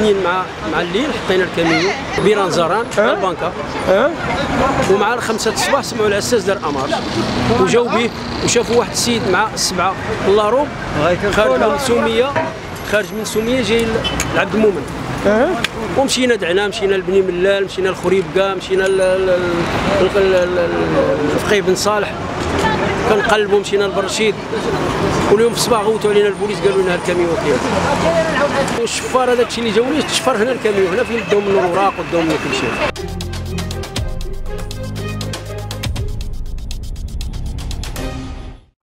الاثنين مع الليل حطينا الكاميو بيران زران مع البنكه ومع 5 الصباح سمعوا العساس دار امارش وجاو به وشافوا واحد السيد مع 7 الله روب خارج من سوميه جاي لعبد المؤمن. ومشينا دعنا، مشينا لبني ملال، مشينا لخريبكا، مشينا لفقيه بن صالح، كنقلبوا مشينا لبرشيد. واليوم في الصباح غوتوا علينا البوليس قالوا لنا الكاميو كاين. والشفار هذاك الشيء اللي جاوني الشفار هنا الكاميو هنا فين داو منه الاوراق وداو منه كل شيء.